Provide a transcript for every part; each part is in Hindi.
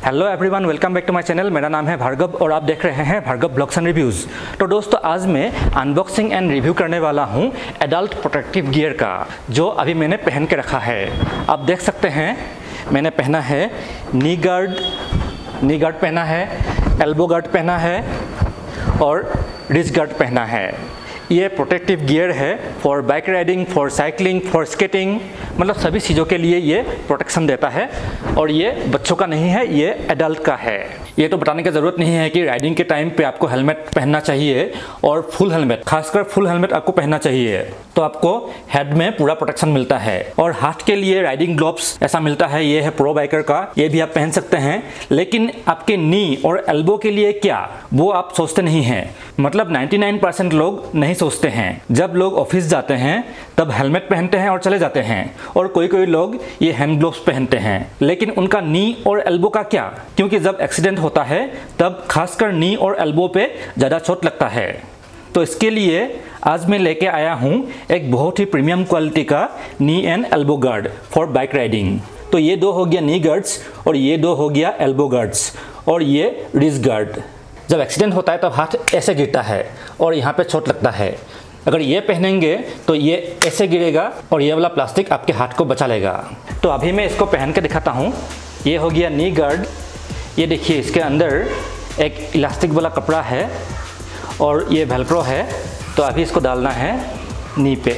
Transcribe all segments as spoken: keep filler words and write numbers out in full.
Hello everyone, welcome back to my channel. मेरा नाम है भार्गव और आप देख रहे हैं भार्गव ब्लॉग्स एंड रिव्यूज़। तो दोस्तों, आज मैं अनबॉक्सिंग एंड रिव्यू करने वाला हूं एडल्ट प्रोटेक्टिव गियर का, जो अभी मैंने पहन के रखा है। आप देख सकते हैं मैंने पहना है नी गार्ड नी गार्ड पहना है, एल्बो गार्ड पहना है और रिस्ट गार्ड पहना है। ये प्रोटेक्टिव गियर है for bike riding, for cycling, for skating, मतलब सभी चीज़ों के लिए ये प्रोटेक्शन देता है। और ये बच्चों का नहीं है, ये एडल्ट का है। ये तो बताने की ज़रूरत नहीं है कि राइडिंग के टाइम पे आपको हेलमेट पहनना चाहिए और फुल हेलमेट, खासकर फुल हेलमेट आपको पहनना चाहिए, तो आपको हेड में पूरा प्रोटेक्शन मिलता है। और हाथ के लिए राइडिंग ग्लोव्स ऐसा मिलता है, ये है प्रो बाइकर का, ये भी आप पहन सकते हैं। लेकिन आपके नी और एल्बो के लिए क्या, वो आप सोचते नहीं हैं। मतलब निन्यानवे परसेंट लोग नहीं सोचते हैं। जब लोग ऑफिस जाते हैं तब हेलमेट पहनते हैं और चले जाते हैं, और कोई कोई लोग ये हैंड ग्लोव्स पहनते हैं। लेकिन उनका नी और एल्बो का क्या, क्योंकि जब एक्सीडेंट होता है तब खासकर नी और एल्बो पे ज़्यादा चोट लगता है। तो इसके लिए आज मैं लेके आया हूँ एक बहुत ही प्रीमियम क्वालिटी का knee and elbow guard for bike riding. तो ये दो हो गया नी गार्ड्स और ये दो हो गया एल्बो गार्ड्स और ये रिस्ट गार्ड। जब एक्सीडेंट होता है तब हाथ ऐसे गिरता है और यहाँ पे चोट लगता है। अगर ये पहनेंगे तो ये ऐसे गिरेगा और ये वाला प्लास्टिक आपके हाथ को बचा लेगा। तो अभी मैं इसको पहन के दिखाता हूँ। ये हो गया नी गार्ड। ये देखिए, इसके अंदर एक इलास्टिक वाला कपड़ा है और ये वेलक्रो है। तो अभी इसको डालना है नी पे।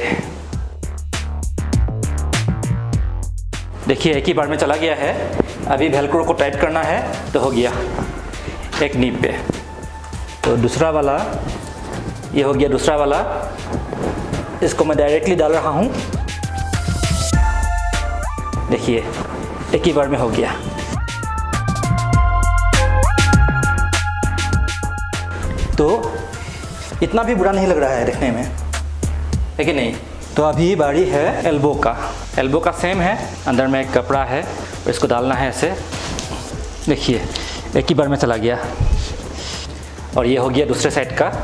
देखिए, एक ही बार में चला गया है। अभी वेलक्रो को टाइट करना है तो हो गया एक नी पे। तो दूसरा वाला, ये हो गया दूसरा वाला। इसको मैं डायरेक्टली डाल रहा हूँ। देखिए, एक ही बार में हो गया। तो इतना भी बुरा नहीं लग रहा है देखने में, है कि नहीं। तो अभी बारी है एल्बो का। एल्बो का सेम है, अंदर में एक कपड़ा है और इसको डालना है ऐसे। देखिए, एक ही बार में चला गया। और ये हो गया दूसरे साइड का।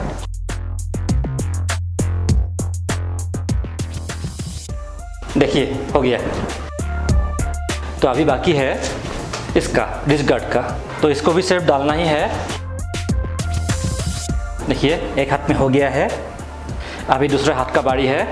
देखिए, हो गया। तो अभी बाकी है इसका रिस्ट गार्ड का। तो इसको भी सिर्फ डालना ही है। देखिए, एक हाथ में हो गया है। अभी दूसरे हाथ का बारी है।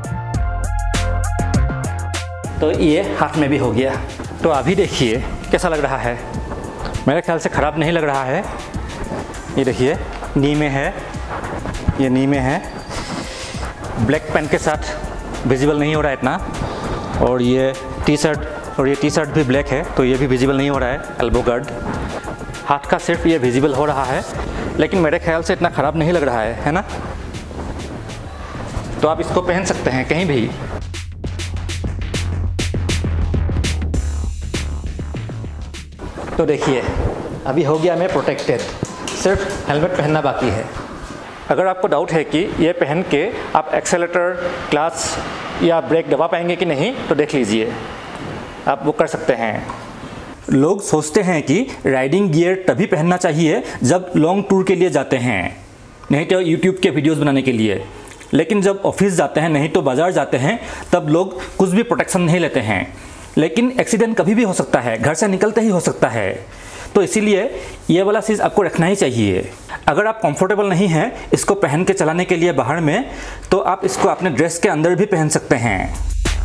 तो ये हाथ में भी हो गया। तो अभी देखिए कैसा लग रहा है। मेरे ख्याल से ख़राब नहीं लग रहा है। ये देखिए, नी में है, ये नी में है। ब्लैक पेन के साथ विजिबल नहीं हो रहा है इतना। और ये टी शर्ट और ये टी शर्ट भी ब्लैक है, तो ये भी विजिबल नहीं हो रहा है। एल्बो गार्ड हाथ का सिर्फ ये विजिबल हो रहा है, लेकिन मेरे ख्याल से इतना ख़राब नहीं लग रहा है, है ना। तो आप इसको पहन सकते हैं कहीं भी। तो देखिए, अभी हो गया मैं प्रोटेक्टेड, सिर्फ हेलमेट पहनना बाकी है। अगर आपको डाउट है कि ये पहन के आप एक्सेलेरेटर, क्लच या ब्रेक दबा पाएंगे कि नहीं, तो देख लीजिए, आप वो कर सकते हैं। लोग सोचते हैं कि राइडिंग गियर तभी पहनना चाहिए जब लॉन्ग टूर के लिए जाते हैं, नहीं तो यूट्यूब के वीडियोस बनाने के लिए। लेकिन जब ऑफिस जाते हैं, नहीं तो बाज़ार जाते हैं, तब लोग कुछ भी प्रोटेक्शन नहीं लेते हैं। लेकिन एक्सीडेंट कभी भी हो सकता है, घर से निकलते ही हो सकता है। तो इसीलिए ये वाला चीज़ आपको रखना ही चाहिए। अगर आप कंफर्टेबल नहीं हैं इसको पहन के चलाने के लिए बाहर में, तो आप इसको अपने ड्रेस के अंदर भी पहन सकते हैं।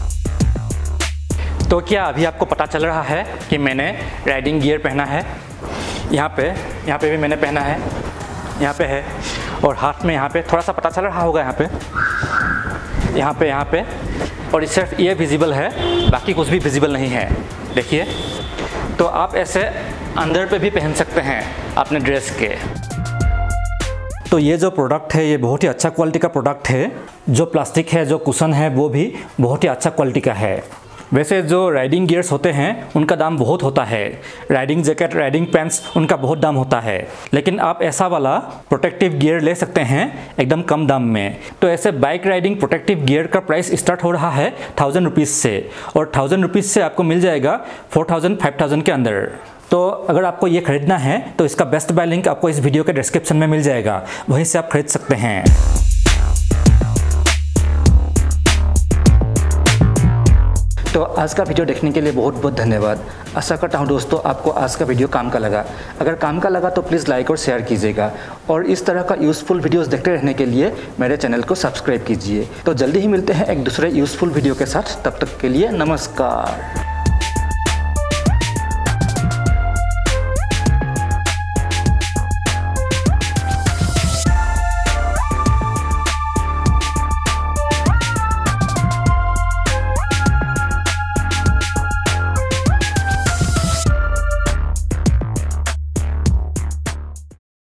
तो क्या अभी आपको पता चल रहा है कि मैंने राइडिंग गियर पहना है। यहाँ पे यहाँ पे भी मैंने पहना है, यहाँ पे है, और हाथ में यहाँ पे थोड़ा सा पता चल रहा होगा, यहाँ पे यहाँ पे यहाँ पे और सिर्फ ये विजिबल है, बाकी कुछ भी विजिबल नहीं है। देखिए, तो आप ऐसे अंदर पे भी पहन सकते हैं अपने ड्रेस के। तो ये जो प्रोडक्ट है ये बहुत ही अच्छा क्वालिटी का प्रोडक्ट है। जो प्लास्टिक है, जो कुशन है, वो भी बहुत ही अच्छा क्वालिटी का है। वैसे जो राइडिंग गियर्स होते हैं उनका दाम बहुत होता है। राइडिंग जैकेट, राइडिंग पैंट्स, उनका बहुत दाम होता है। लेकिन आप ऐसा वाला प्रोटेक्टिव गियर ले सकते हैं एकदम कम दाम में। तो ऐसे बाइक राइडिंग प्रोटेक्टिव गियर का प्राइस स्टार्ट हो रहा है थाउजेंड रुपीज़ से, और थाउजेंड रुपीज़ से आपको मिल जाएगा फोर थाउजेंड फाइव थाउजेंड के अंदर। तो अगर आपको ये खरीदना है तो इसका बेस्ट बाय लिंक आपको इस वीडियो के डिस्क्रिप्शन में मिल जाएगा, वहीं से आप खरीद सकते हैं। तो आज का वीडियो देखने के लिए बहुत बहुत धन्यवाद। आशा करता हूँ दोस्तों आपको आज का वीडियो काम का लगा। अगर काम का लगा तो प्लीज़ लाइक और शेयर कीजिएगा और इस तरह का यूज़फुल वीडियोस देखते रहने के लिए मेरे चैनल को सब्सक्राइब कीजिए। तो जल्दी ही मिलते हैं एक दूसरे यूज़फुल वीडियो के साथ, तब तक के लिए नमस्कार।